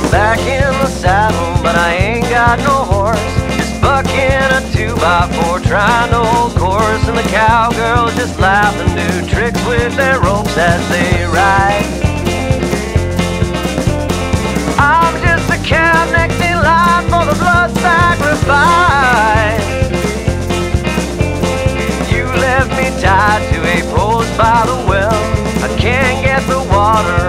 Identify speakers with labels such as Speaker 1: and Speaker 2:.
Speaker 1: back in the saddle, but I ain't got no horse. Just bucking a 2x4, trying to hold course, and the cowgirls just laugh and do tricks with their ropes as they ride. I'm just a cow next in line for the blood sacrifice. You left me tied to a post by the well. I can't get the water